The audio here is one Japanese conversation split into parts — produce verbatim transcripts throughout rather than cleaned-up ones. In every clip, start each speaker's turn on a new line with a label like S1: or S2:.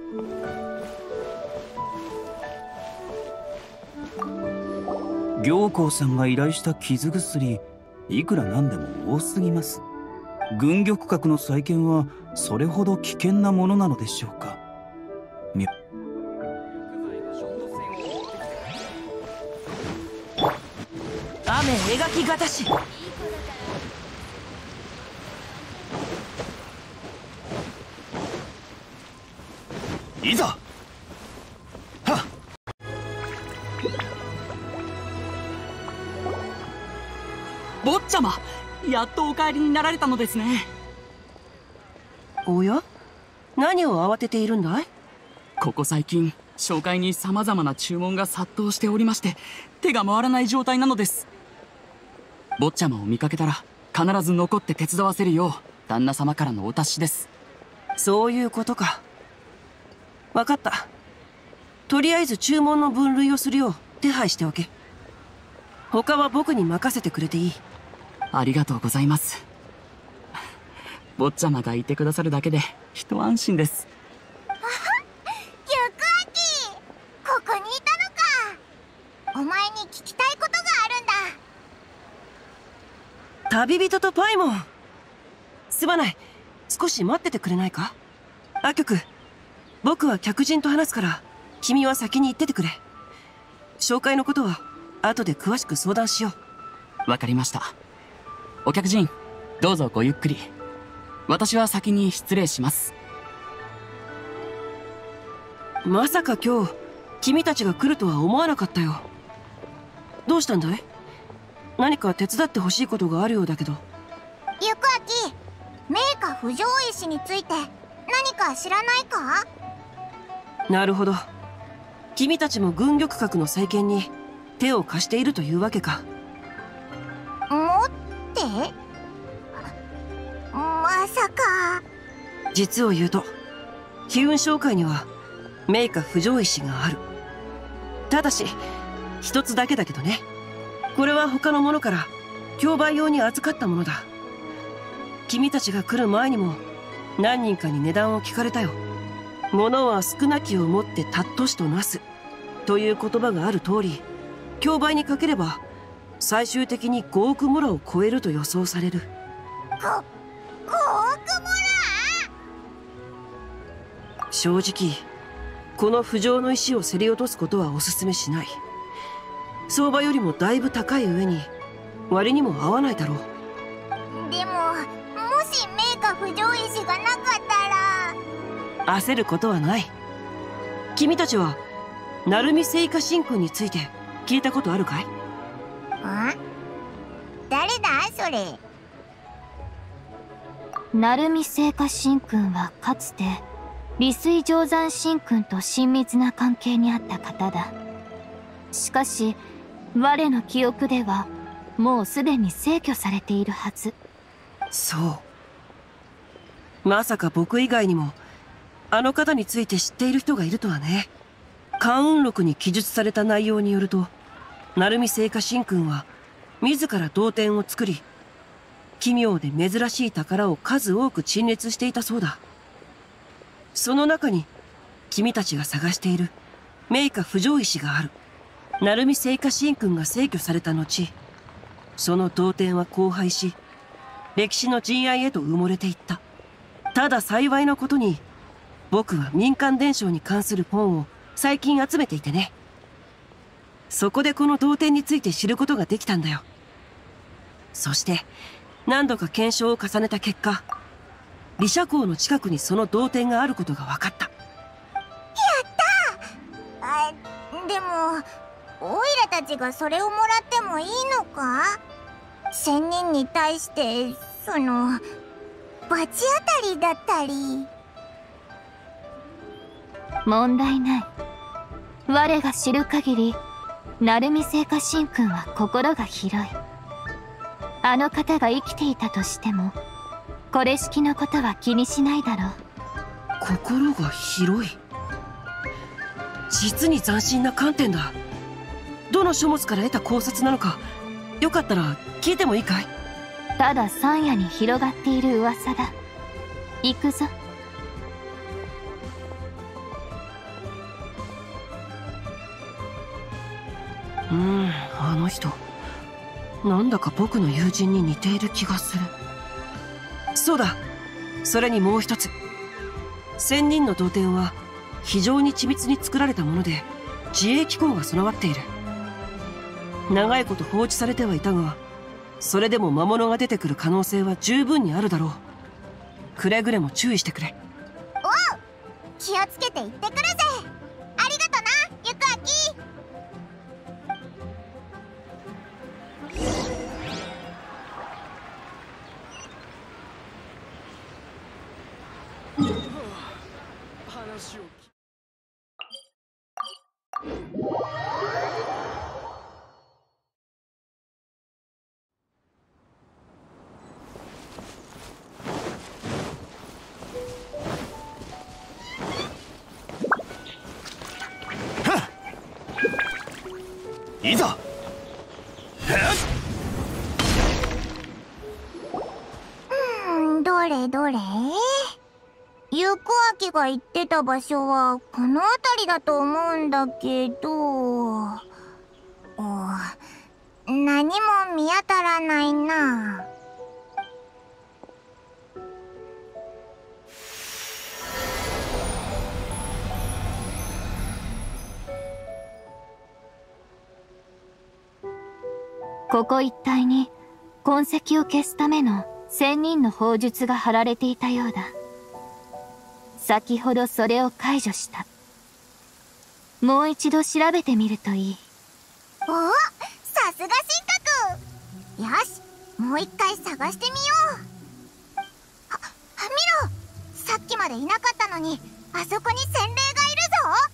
S1: 行幸さんが依頼した傷薬、いくらなんでも多すぎます。軍玉閣の再建はそれほど危険なものなのでしょうか。み
S2: 雨描きがたし。
S1: いざ。はっ。
S3: 坊ちゃま、やっとお帰りになられたのですね。
S2: おや、何を慌てているんだい？
S3: ここ最近商会に様々な注文が殺到しておりまして、手が回らない状態なのです。坊ちゃまを見かけたら必ず残って手伝わせるよう旦那様からのお達しです。
S2: そういうことか。分かった。とりあえず注文の分類をするよう手配しておけ。他は僕に任せてくれていい。
S3: ありがとうございます。坊ちゃまがいてくださるだけで一安心です。
S4: あはっ、ゆくあき、ここにいたのか。お前に聞きたいことがあるんだ。
S2: 旅人とパイモン、すまない。少し待っててくれないか。アキョク、僕は客人と話すから君は先に行っててくれ。紹介のことは後で詳しく相談しよ
S3: う。わかりました。お客人、どうぞごゆっくり。私は先に失礼します。
S2: まさか今日君たちが来るとは思わなかったよ。どうしたんだい？何か手伝ってほしいことがあるようだけど。
S4: ゆくあき、名家不条石について何か知らないか？
S2: なるほど。君たちも軍玉閣の再建に手を貸しているというわけか。
S4: もってまさか。
S2: 実を言うと飛雲商会には名家不条石がある。ただし一つだけだけどね。これは他の者から競売用に預かったものだ。君たちが来る前にも何人かに値段を聞かれたよ。物は少なきをもって尊しとなすという言葉がある通り、競売にかければ最終的にごおくモラを超えると予想される。
S4: ご、ごおくモ
S2: ラ？正直この不浄の石を競り落とすことはお勧めしない。相場よりもだいぶ高い上に割にも合わないだろう。
S4: でももし名家不浄石がなかったら。
S2: 焦ることはない。君たちは鳴海聖火神君について聞いたことあるかい？
S4: ん？誰だそれ。
S5: 鳴海聖火神君はかつて利水定山神君と親密な関係にあった方だ。しかし我の記憶ではもうすでに逝去されているはず。
S2: そう。まさか僕以外にもあの方について知っている人がいるとはね。関雲録に記述された内容によると、鳴海聖火神君は自ら銅天を作り、奇妙で珍しい宝を数多く陳列していたそうだ。その中に君たちが探している名家不浄石がある。鳴海聖火神君が逝去された後、その銅天は荒廃し、歴史の塵埃へと埋もれていった。ただ幸いなことに、僕は民間伝承に関する本を最近集めていてね。そこでこの銅天について知ることができたんだよ。そして何度か検証を重ねた結果、李社港の近くにその銅天があることが分かった。
S4: やったー。あ、でもオイラたちがそれをもらってもいいのか？仙人に対してその罰当たりだったり。
S5: 問題ない。我が知る限り鳴海聖火神君は心が広い。あの方が生きていたとしてもこれ式のことは気にしないだろう。
S2: 心が広い。実に斬新な観点だ。どの書物から得た考察なのか、よかったら聞いてもいいかい？
S5: ただ山野に広がっている噂だ。行くぞ。
S2: ん、あの人なんだか僕の友人に似ている気がする。そうだ、それにもう一つ。仙人の導天は非常に緻密に作られたもので、自衛機構が備わっている。長いこと放置されてはいたが、それでも魔物が出てくる可能性は十分にあるだろう。くれぐれも注意してくれ。
S4: おう、気をつけて行ってくるぜ。ありがとな、ゆくあき。
S6: 話を
S1: いざ。
S4: うん、どれどれ。ゆくあきが言ってた場所はこの辺りだと思うんだけど、お何も見当たらないな。
S5: ここ一帯に痕跡を消すための仙人の砲術が張られていたようだ。先ほどそれを解除した。もう一度調べてみるといい。
S4: お、さすが神格。よし、もう一回探してみよう。あ、見ろ、さっきまでいなかったのにあそこに洗礼がいるぞ。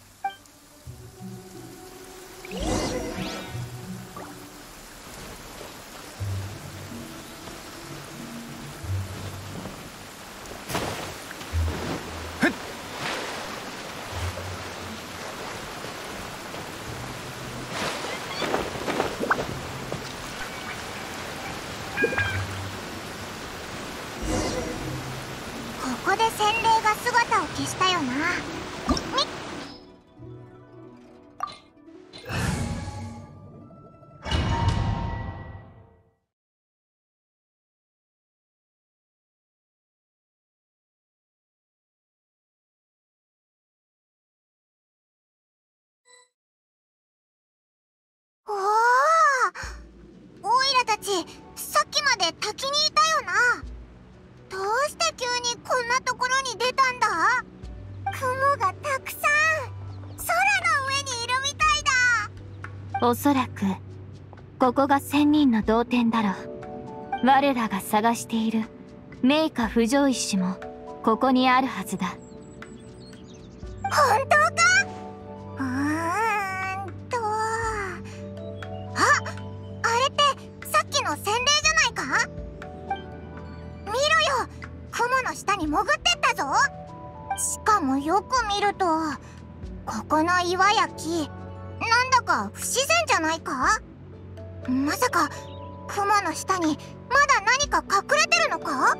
S4: ここで洗礼が姿を消したよな。みおお、オイラたちさっきまで滝にいたよな。どうして急にこんなところに出たんだ？雲がたくさん空の上にいるみたいだ。
S5: おそらくここが仙人の導天だろう。我らが探している名家不浄石もここにあるはずだ。
S4: 本当か？うーんと、あ、あれってさっきの洗礼じゃないか？見ろよ、雲の下に潜ってったぞ。しかもよく見ると、ここの岩や木、なんだか不自然じゃないか？まさか雲の下にまだ何か隠れてるのか？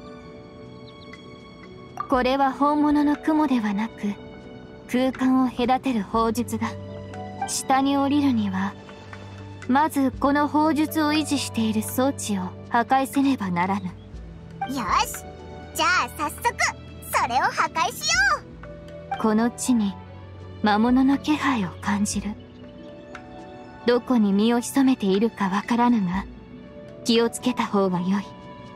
S5: これは本物の雲ではなく、空間を隔てる砲術だ。下に降りるにはまずこの砲術を維持している装置を破壊せねばならぬ。
S4: よし、じゃあ早速それを破壊しよう。
S5: この地に魔物の気配を感じる。どこに身を潜めているかわからぬが、気をつけた方がよい。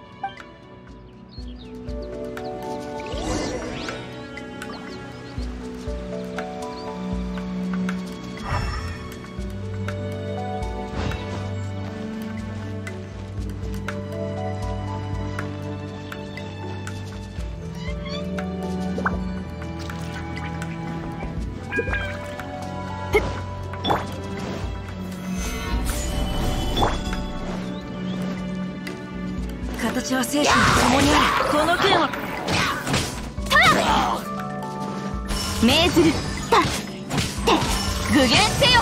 S2: 形は生死の共にある。この剣は
S5: 命ずるたって具現せよ。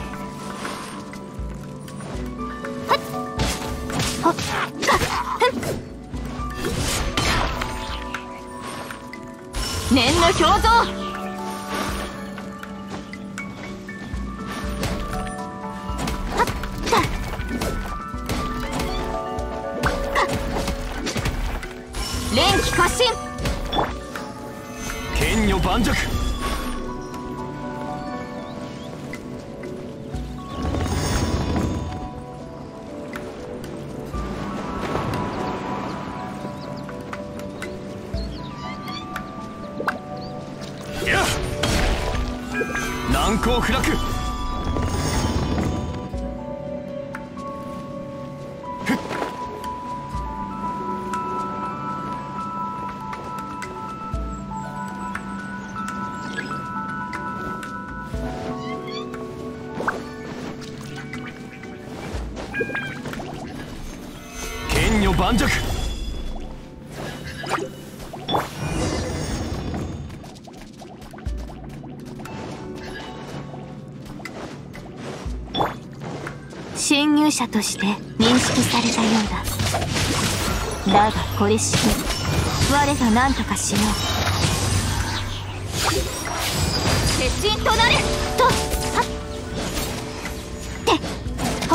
S5: はっはっはっ念の表情。
S7: 剣女盤石。やっ難攻不落。剣女盤石。
S5: 侵入者として認識されたようだ。だがこれしき我が何とかしよう。鉄人となれとはってほ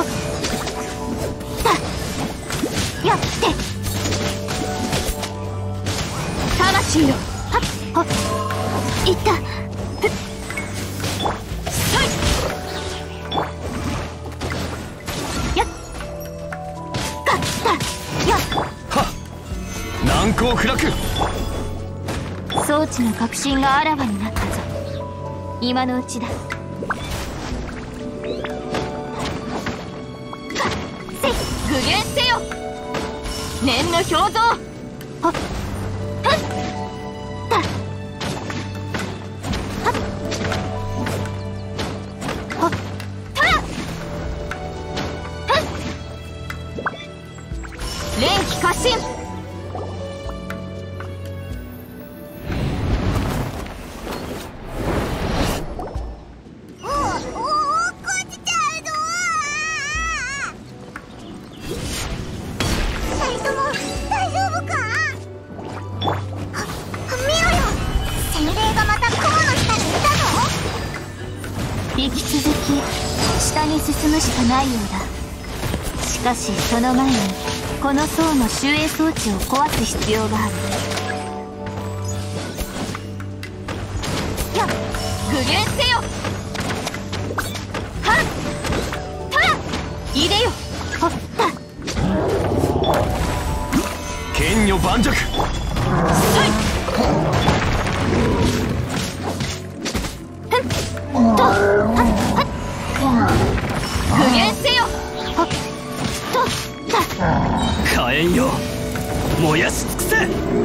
S5: ったやって魂よはっほっいったふっさい
S7: 難攻不落。
S5: 装置の革新があらわになったぞ。今のうちだ。せ具現せよ念の表像。はっはっだはっはったはっ連気過信。引き続き下に進むしかないようだ。しかしその前にこの層の守衛装置を壊す必要がある。やっ具現せよはったらいでよほった
S7: 剣女盤石。
S5: さいとはっはっ具現せよはっとだ
S1: 火炎よ燃やし尽くせ。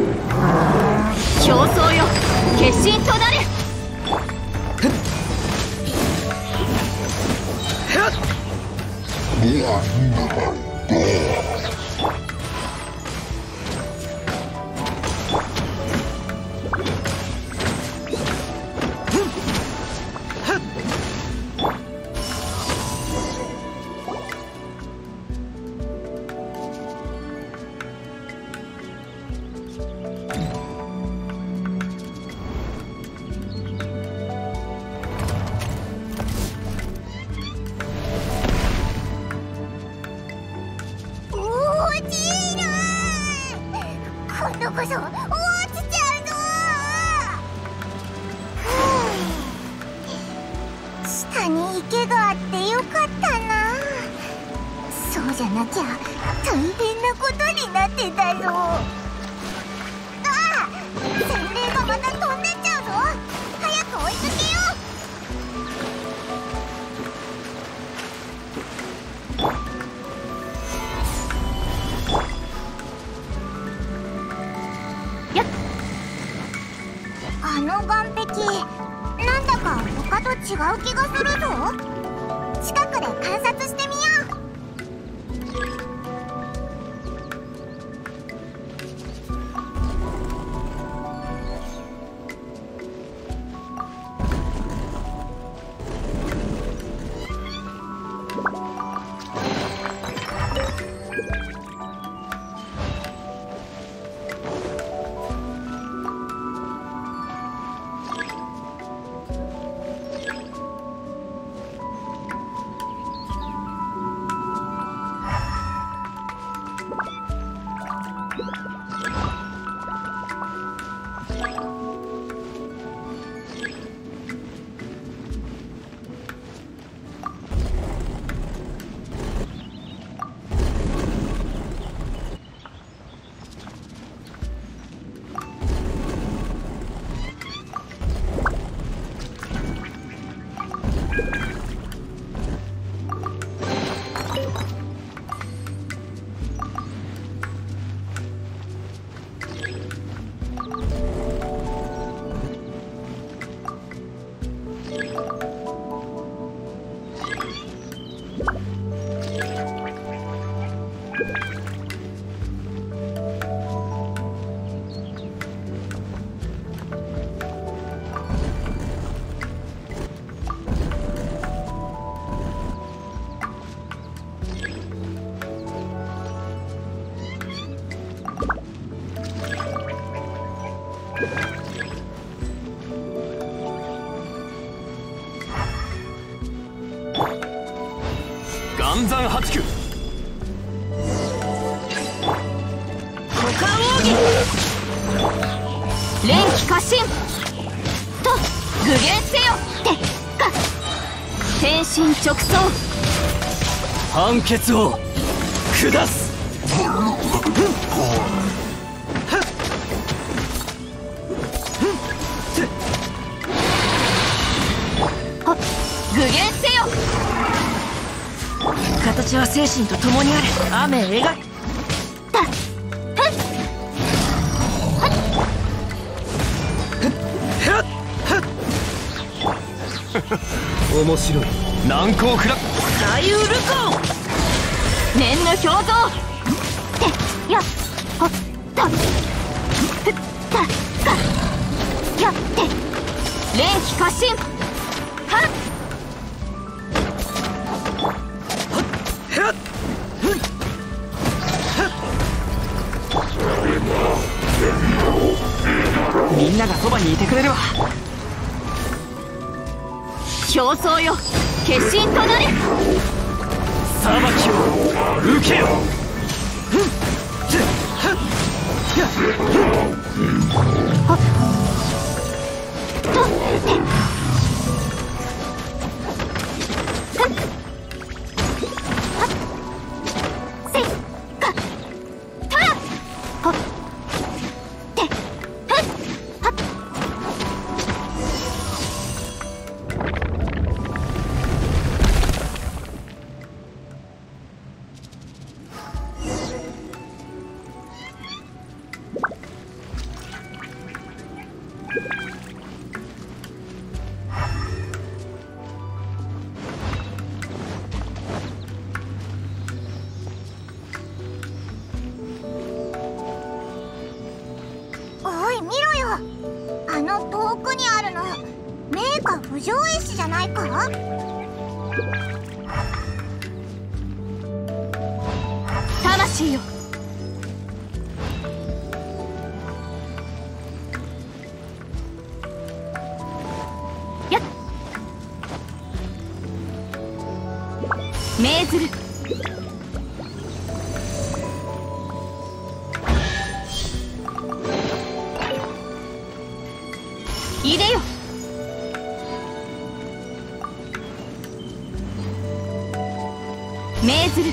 S5: 競争よ決心となれ。
S4: 今度こそ落ちちゃうぞ。下に池があってよかったな。そうじゃなきゃ大変なことになってたぞ。ああ、洗礼がまた飛んでっちゃうぞ。早く追いつけよう。あの岩壁、なんだか他と違う気がするぞ。近くで観察してみよう。
S7: 岩山八九。
S2: 股間奥義。
S5: 連気過信と具現せよってか天心直送
S3: 判決を下す。
S5: 具現せよ。
S2: 形は精神と共にあれ。雨描け。
S7: 面白い。難攻不落。
S2: 大ウルコ
S5: 念の表像てやほっとふったかやって連気過信はっ
S3: みんながそばにいてくれるわ。
S5: 表層よ決心となれ。
S3: 裁きを受けよ。
S5: せっかたらほってふっはっ
S4: おい見ろよ、あの遠くにあるの名家不条石じゃないか。
S5: 魂よやっ命ずる入れよ命ずる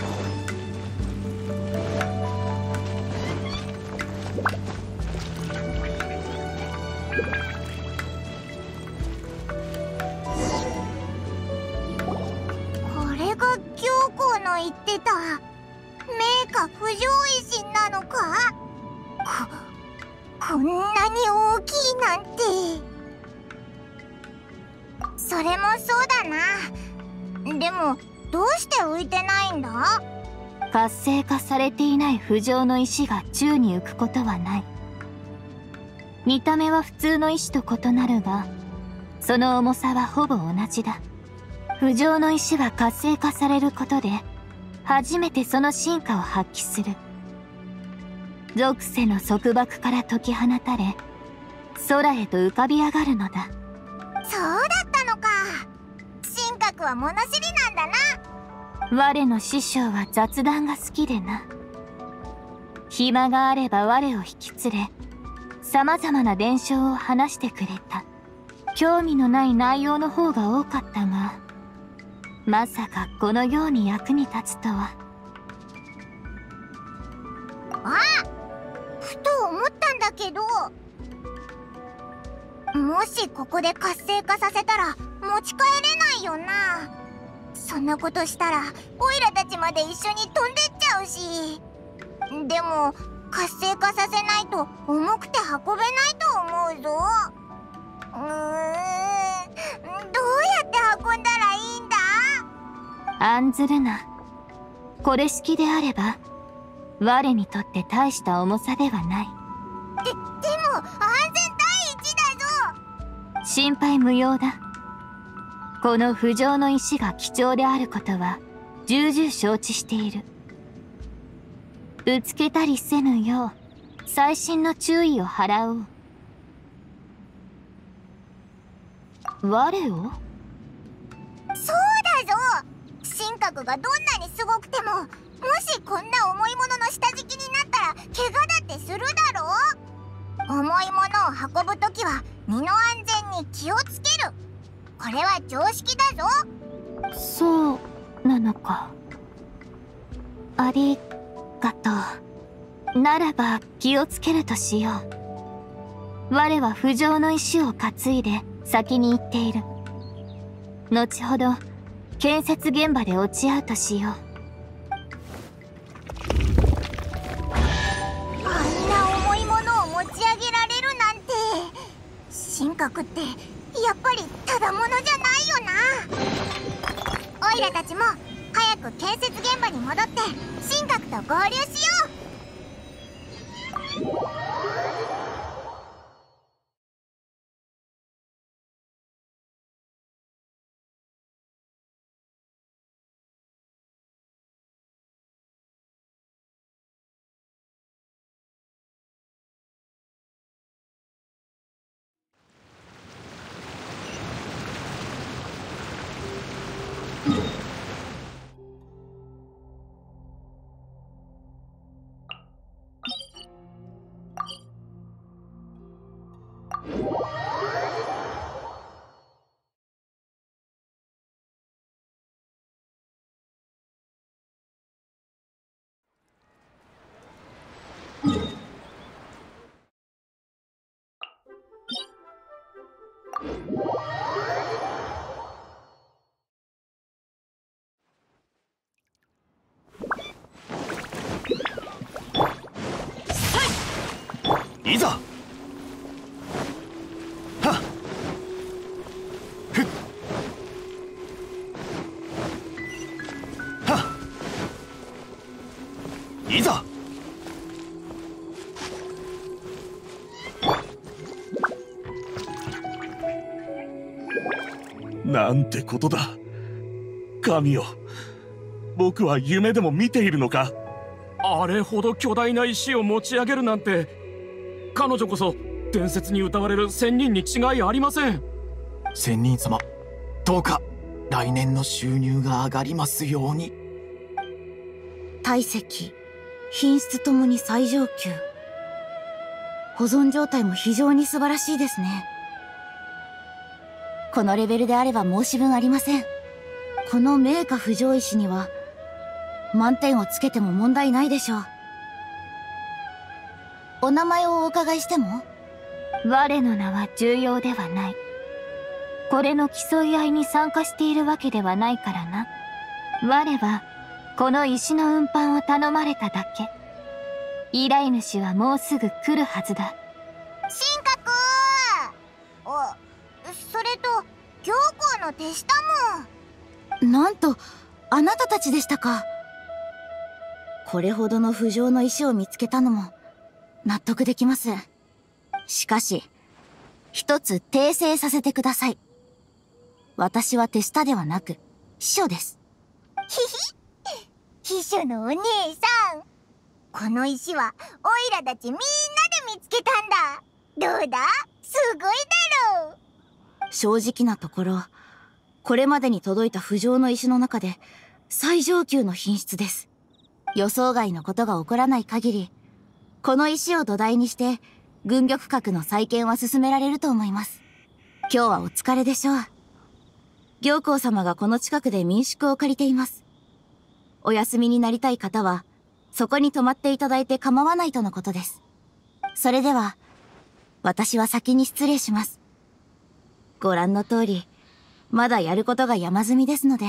S4: これが教皇の言ってた名家不条石なのか。ここんなに大きいなんて。それもそうだな。でもどうして浮いてないんだ。
S5: 活性化されていない不浄の石が宙に浮くことはない。見た目は普通の石と異なるが、その重さはほぼ同じだ。不浄の石は活性化されることで初めてその真価を発揮する。属性の束縛から解き放たれ空へと浮かび上がるのだ。
S4: そうだったのか。神格は物知りなんだな。
S5: 我の師匠は雑談が好きでな。暇があれば我を引き連れ様々な伝承を話してくれた。興味のない内容の方が多かったが、まさかこのように役に立つとは。
S4: あ、ふと思ったんだけど、もしここで活性化させたら持ち帰れないよな。そんなことしたらオイラたちまで一緒に飛んでっちゃうし。でも活性化させないと重くて運べないと思うぞ。うーん、どうやって運んだらいいんだ。
S5: 案ずるな。これ式であれば我にとって大した重さではない。
S4: で、でも安全第一だぞ。
S5: 心配無用だ。この不浄の石が貴重であることは重々承知している。ぶつけたりせぬよう細心の注意を払おう。 我を？
S4: そうだぞ。神格がどんなにすごくても、もしこんな重いものの下敷きになったら怪我だってするだろう。重いものを運ぶときは身の安全に気をつける。これは常識だぞ。
S5: そうなのか。ありがとう。ならば気をつけるとしよう。我は不浄の石を担いで先に行っている。後ほど建設現場で落ち合うとしよう。
S4: あんな重いものを持ち上げられるなんて、神格ってやっぱりただものじゃないよな。オイラたちも早く建設現場に戻って神格と合流しよう。
S7: いざ。はっふっはっいざ。なんてことだ。神よ、僕は夢でも見ているのか。
S6: あれほど巨大な石を持ち上げるなんて、彼女こそ伝説に歌われる仙人に違いありません。
S8: 仙人様、どうか来年の収入が上がりますように。
S9: 体積、品質ともに最上級。保存状態も非常に素晴らしいですね。このレベルであれば申し分ありません。この名家不浄石には満点をつけても問題ないでしょう。お名前をお伺いしても？
S5: 我の名は重要ではない。これの競い合いに参加しているわけではないからな。我はこの石の運搬を頼まれただけ。依頼主はもうすぐ来るはずだ。
S4: 神格。あ、それと行幸の手下も。
S9: なんとあなたたちでしたか。これほどの不浄の石を見つけたのも納得できます。しかし一つ訂正させてください。私は手下ではなく秘書です。
S4: ひひ秘書のお姉さん、この石はオイラたちみんなで見つけたんだ。どうだ、すごいだろう。
S9: 正直なところ、これまでに届いた不浄の石の中で最上級の品質です。予想外のことが起こらない限り、この石を土台にして軍玉閣の再建は進められると思います。今日はお疲れでしょう。行幸様がこの近くで民宿を借りています。お休みになりたい方はそこに泊まっていただいて構わないとのことです。それでは私は先に失礼します。ご覧の通りまだやることが山積みですので。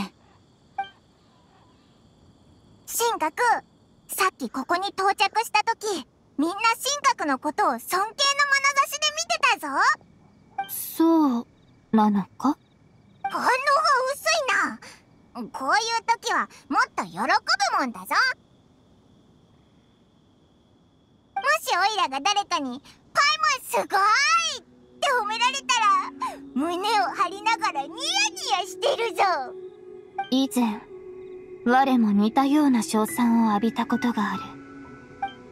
S4: 神格、さっきここに到着した時、みんな神格のことを尊敬の眼差しで見てたぞ。
S5: そうなのか？
S4: 反応が薄いな。こういう時はもっと喜ぶもんだぞ。もしオイラが誰かに「パイもすごい!」って褒められたら胸を張りながらニヤニヤしてるぞ。
S5: 以前我も似たような称賛を浴びたことがある。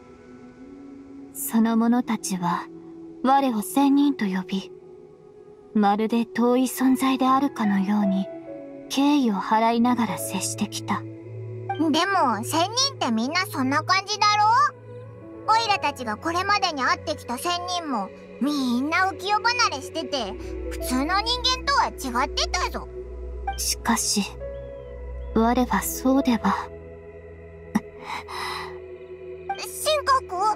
S5: その者たちは我を仙人と呼び、 まるで遠い存在であるかのように敬意を払いながら接してきた。
S4: でも仙人ってみんなそんな感じだろ？オイラたちがこれまでに会ってきた仙人もみんな浮世離れしてて普通の人間とは違ってたぞ。
S5: しかし我はそうでは。
S4: 神格？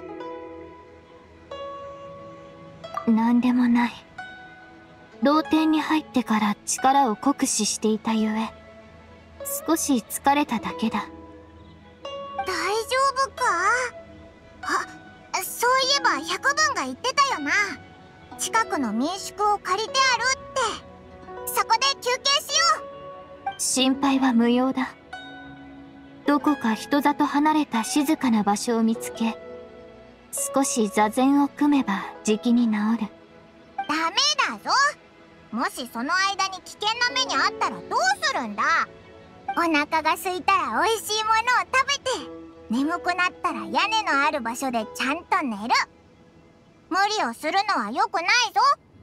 S5: なんでもない。同点に入ってから力を酷使していたゆえ少し疲れただけだ。
S4: 大丈夫か？あ、そういえば百分が言ってたよな。近くの民宿を借りてあるって。そこで休憩しよう。
S5: 心配は無用だ。どこか人里離れた静かな場所を見つけ少し座禅を組めばじきに治る。
S4: ダメだぞ。もしその間に危険な目にあったらどうするんだ？お腹が空いたら美味しいものを食べて、眠くなったら屋根のある場所でちゃんと寝る。無理をするのは良くないぞ。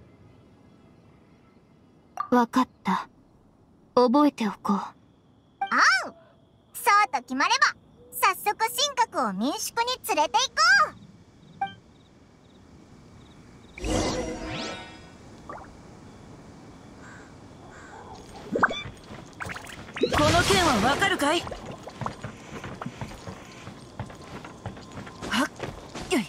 S5: わかった。覚えておこう。
S4: あう。そうと決まれば早速神格を民宿に連れて行こう。
S2: この件はわかるかい？はっよい。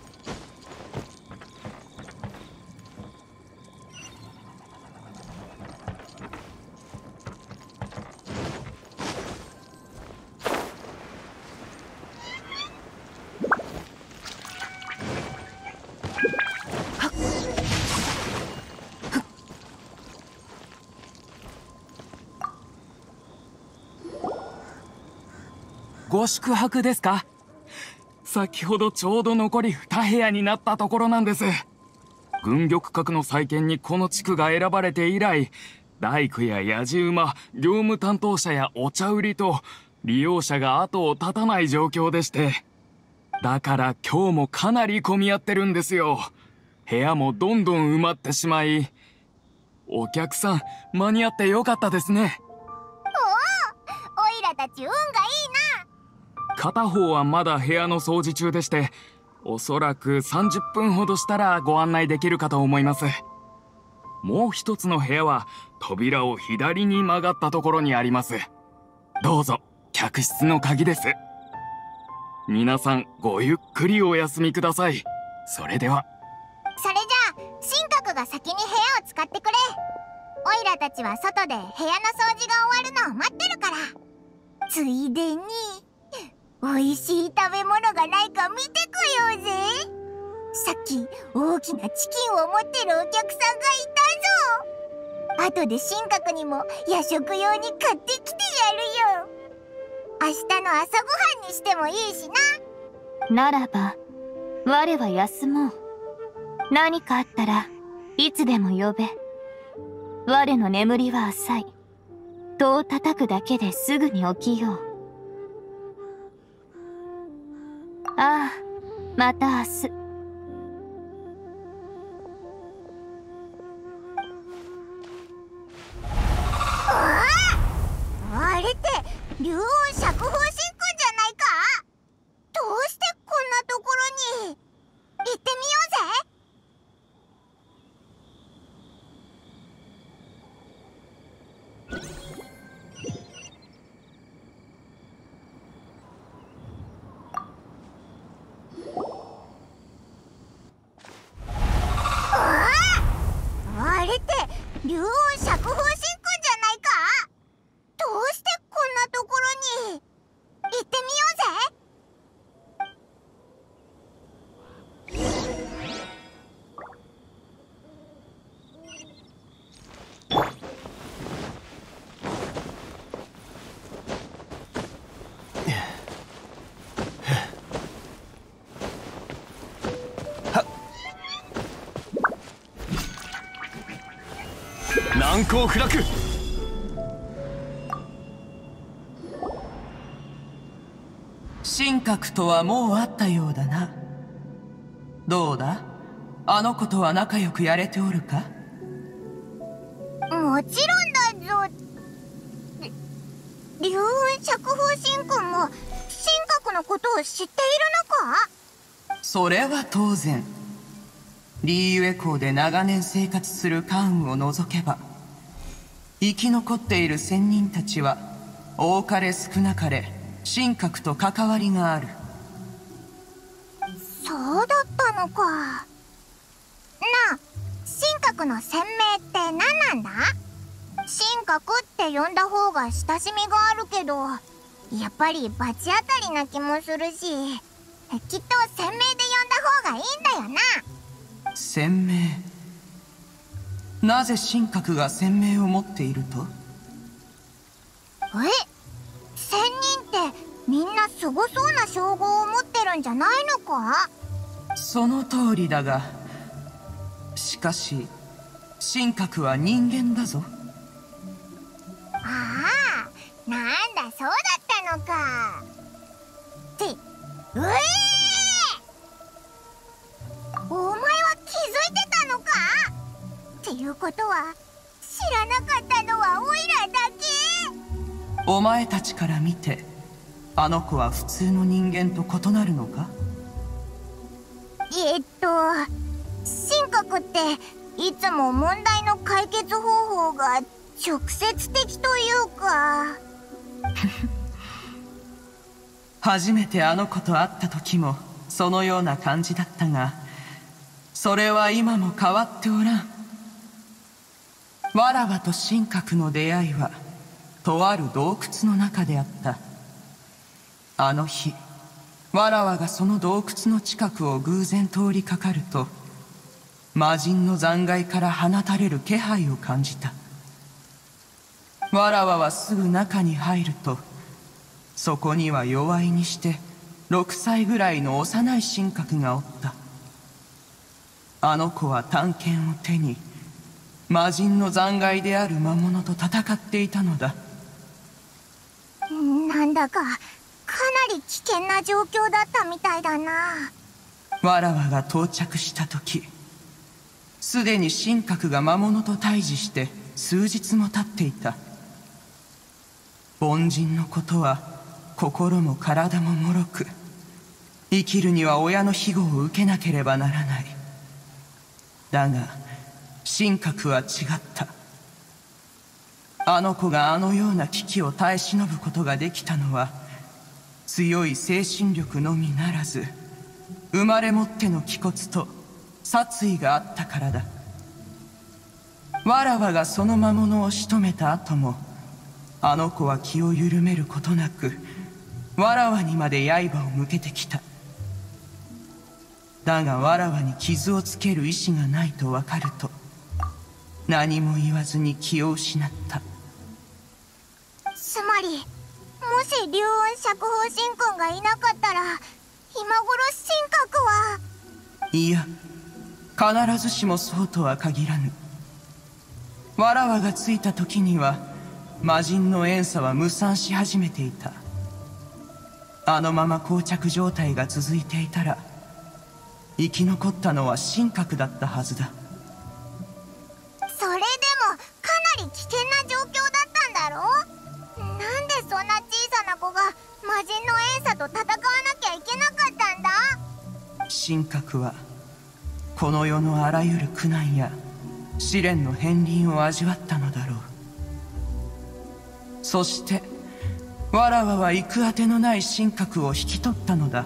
S3: ご宿泊ですか？先ほどちょうど残りに部屋になったところなんです。軍玉閣の再建にこの地区が選ばれて以来、大工ややじ馬、業務担当者やお茶売りと利用者が後を絶たない状況でして、だから今日もかなり混み合ってるんですよ。部屋もどんどん埋まってしまい、お客さん間に合ってよかったですね。
S4: おお、オイラたち運がいいな。
S3: 片方はまだ部屋の掃除中でして、おそらくさんじゅっぷんほどしたらご案内できるかと思います。もう一つの部屋は扉を左に曲がったところにあります。どうぞ、客室の鍵です。皆さんごゆっくりお休みください。それでは。
S4: それじゃあ神格が先に部屋を使ってくれ。オイラたちは外で部屋の掃除が終わるのを待ってるから。ついでに美味しい食べ物がないか見てこようぜ。さっき大きなチキンを持ってるお客さんがいたぞ。後で神格にも夜食用に買ってきてやるよ。明日の朝ごはんにしてもいいし
S5: な。ならば我は休もう。何かあったらいつでも呼べ。我の眠りは浅い。戸を叩くだけですぐに起きよう。ああ、また明日。
S4: ああ、あれって竜王釈放神君じゃないか。どうしてこんなところに。行ってみようぜ。あれって竜王釈放神君じゃないか。どうしてこんなところに。行ってみようぜ。
S7: 難攻不落。
S10: 神格とはもう会ったようだな。どうだ、あの子とは仲良くやれておるか？
S4: もちろんだぞ。龍雲釈放神君も神格のことを知っているのか？
S10: それは当然。リーユエ港で長年生活する関羽を除けば、生き残っている仙人たちは多かれ少なかれ神格と関わりがある。
S4: そうだったのか。なあ、神格の鮮明って何なんだ？神格って呼んだ方が親しみがあるけど、やっぱり罰当たりな気もするし、きっと鮮明で呼んだ方がいいんだよな。
S10: 鮮明。なぜ神格が鮮明を持っていると？
S4: え、仙人ってみんなすごそうな称号を持ってるんじゃないのか？
S10: その通りだが、しかし神格は人間だぞ。
S4: ああ、なんだそうだったのか。って、うえー、お前は気づいてたのか？っていうことは、知らなかったのはオイラだけ？
S10: お前たちから見て、あの子は普通の人間と異なるのか？
S4: えっと、神格っていつも問題の解決方法が直接的というか
S10: 初めてあの子と会った時もそのような感じだったが、それは今も変わっておらん。わらわと神格の出会いはとある洞窟の中であった。あの日、わらわがその洞窟の近くを偶然通りかかると、魔人の残骸から放たれる気配を感じた。わらわはすぐ中に入ると、そこには弱いにしてろくさいぐらいの幼い神格がおった。あの子は短剣を手に魔人の残骸である魔物と戦っていたのだ。
S4: なんだかかなり危険な状況だったみたいだな。
S10: わらわが到着した時、すでに神格が魔物と対峙して数日も経っていた。凡人のことは心も体も脆く、生きるには親の庇護を受けなければならない。だが神格は違った。あの子があのような危機を耐え忍ぶことができたのは、強い精神力のみならず、生まれ持っての気骨と殺意があったからだ。わらわがその魔物を仕留めた後も、あの子は気を緩めることなく、わらわにまで刃を向けてきた。だがわらわに傷をつける意志がないとわかると、何も言わずに気を失った。
S4: つまり、もし龍雲釈放神君がいなかったら、今頃神格は。
S10: いや、必ずしもそうとは限らぬ。わらわが着いた時には魔人の怨嗟は無散し始めていた。あのまま膠着状態が続いていたら、生き残ったのは神格だったはずだ。
S4: それでもかなり危険な状況だったんだろう？なんでそんな小さな子が魔人の怨嗟と戦わなきゃいけなかったんだ？
S10: 神格はこの世のあらゆる苦難や試練の片鱗を味わったのだろう。そしてわらわは行くあてのない神格を引き取ったのだ。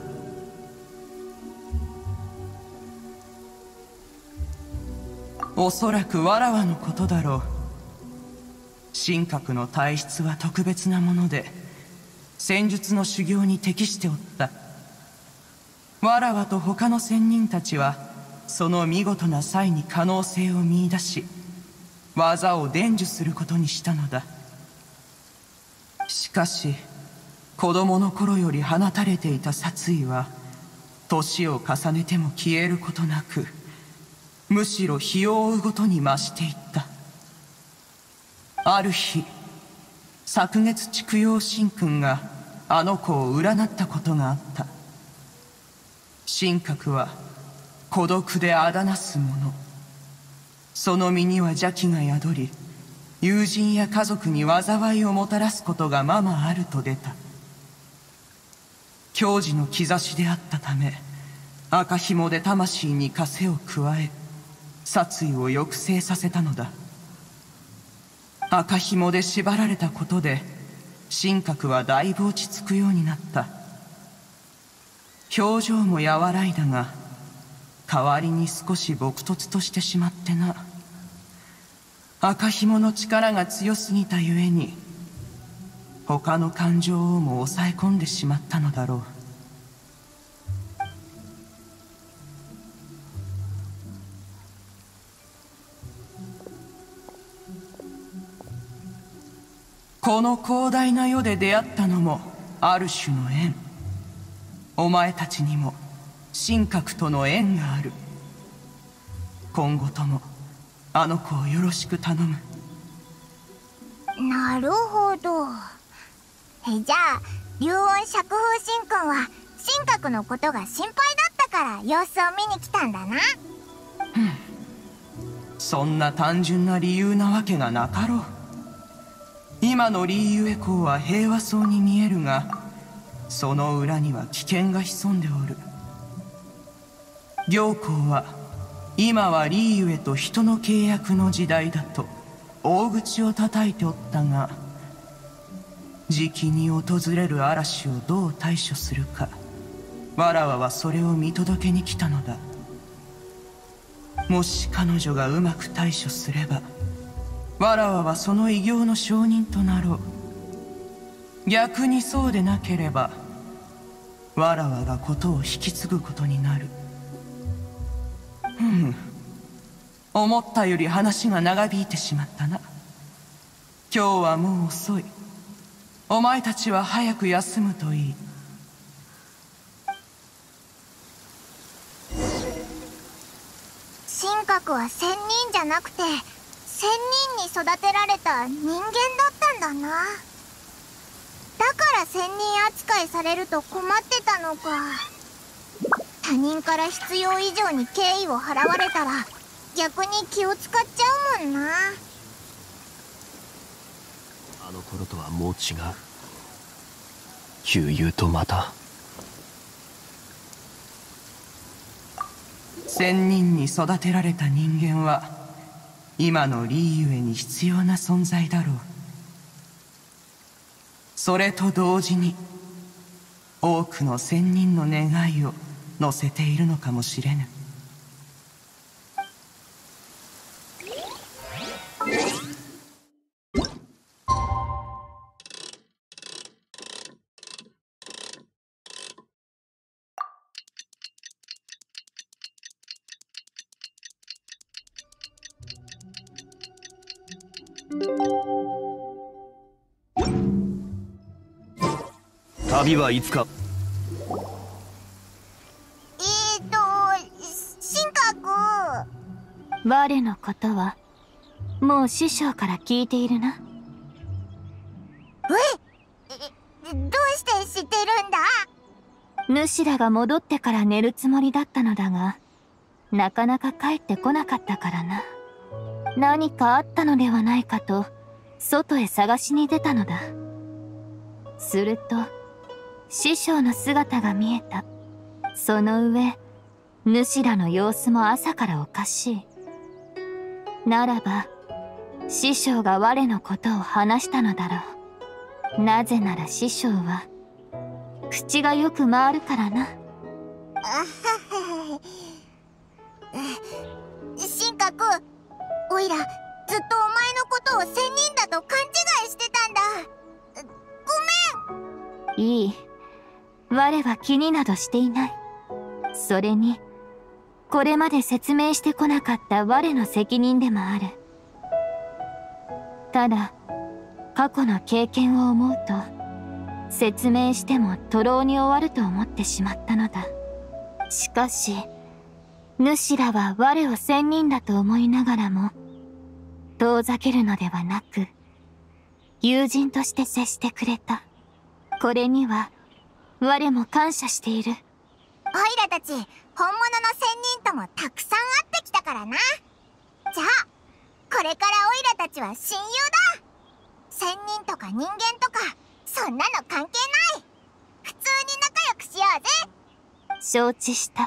S10: おそらくわらわのことだろう。神格の体質は特別なもので、戦術の修行に適しておった。わらわと他の仙人たちはその見事な才に可能性を見出し、技を伝授することにしたのだ。しかし子供の頃より放たれていた殺意は、年を重ねても消えることなく、むしろ日を追うごとに増していった。ある日、昨月畜陽神君があの子を占ったことがあった。神格は孤独であだなす者、その身には邪気が宿り、 友人や家族に災いをもたらすことがままあると出た。矜持の兆しであったため、赤紐で魂に枷を加え、殺意を抑制させたのだ。赤紐で縛られたことで神格はだいぶ落ち着くようになった。表情も和らいだが、代わりに少し朴訥としてしまってな。赤紐の力が強すぎたゆえに、他の感情をも抑え込んでしまったのだろう。この広大な世で出会ったのもある種の縁。お前たちにも神格との縁がある。今後ともあの子をよろしく頼む。
S4: なるほど。えじゃあ竜恩釈風神君は神格のことが心配だったから様子を見に来たんだな。うん、
S10: そんな単純な理由なわけがなかろう。今のリーユエ公は平和そうに見えるが、その裏には危険が潜んでおる。行幸は今はリーユエと人の契約の時代だと大口を叩いておったが、じきに訪れる嵐をどう対処するか、わらわはそれを見届けに来たのだ。もし彼女がうまく対処すれば、わらわはその偉業の証人となろう。逆にそうでなければ、わらわがことを引き継ぐことになる。ふむ、思ったより話が長引いてしまったな。今日はもう遅い。お前たちは早く休むといい。
S4: 神格は仙人じゃなくて仙人に育てられた人間だったんだな。だから仙人扱いされると困ってたのか。他人から必要以上に敬意を払われたら逆に気を使っちゃうもんな。
S11: あの頃とはもう違う。悠々とまた
S10: 仙人に育てられた人間は今のリーユエに必要な存在だろう。それと同時に多くの仙人の願いを乗せているのかもしれぬ。
S11: 旅はいつか。
S4: えーと神格。
S5: 我のことはもう師匠から聞いているな。
S4: え、どうして知ってるんだ？
S5: 主らが戻ってから寝るつもりだったのだが、なかなか帰ってこなかったからな。何かあったのではないかと外へ探しに出たのだ。すると師匠の姿が見えた。その上主らの様子も朝からおかしい。ならば師匠が我のことを話したのだろう。なぜなら師匠は口がよく回るからな。
S4: 神格、おいらずっとお前のことを仙人だと勘違いしてたんだ。ごめん。
S5: いい。我は気になどしていない。それにこれまで説明してこなかった我の責任でもある。ただ過去の経験を思うと説明しても徒労に終わると思ってしまったのだ。しかし主らは我を仙人だと思いながらも遠ざけるのではなく友人として接してくれた。これには我も感謝している。
S4: オイラたち本物の仙人ともたくさん会ってきたからな。じゃあこれからオイラたちは親友だ。仙人とか人間とかそんなの関係ない。普通に仲良くしようぜ。
S5: 承知した。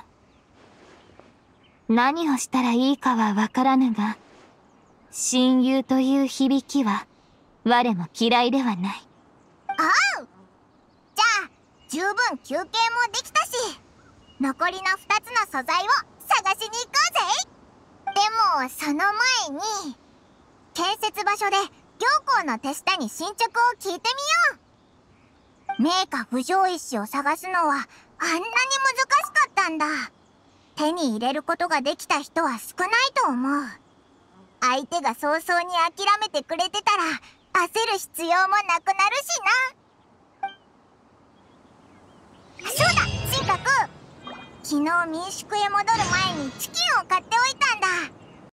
S5: 何をしたらいいかはわからぬが、親友という響きは我も嫌いではない。
S4: おう。じゃあ十分休憩もできたし、残りのふたつの素材を探しに行こうぜ。でもその前に建設場所で行幸の手下に進捗を聞いてみよう。名家不条石を探すのはあんなに難しかったんだ。手に入れることができた人は少ないと思う。相手が早々に諦めてくれてたら焦る必要もなくなるしな。そうだ、シンカくん。昨日民宿へ戻る前にチキンを買っておいたんだ。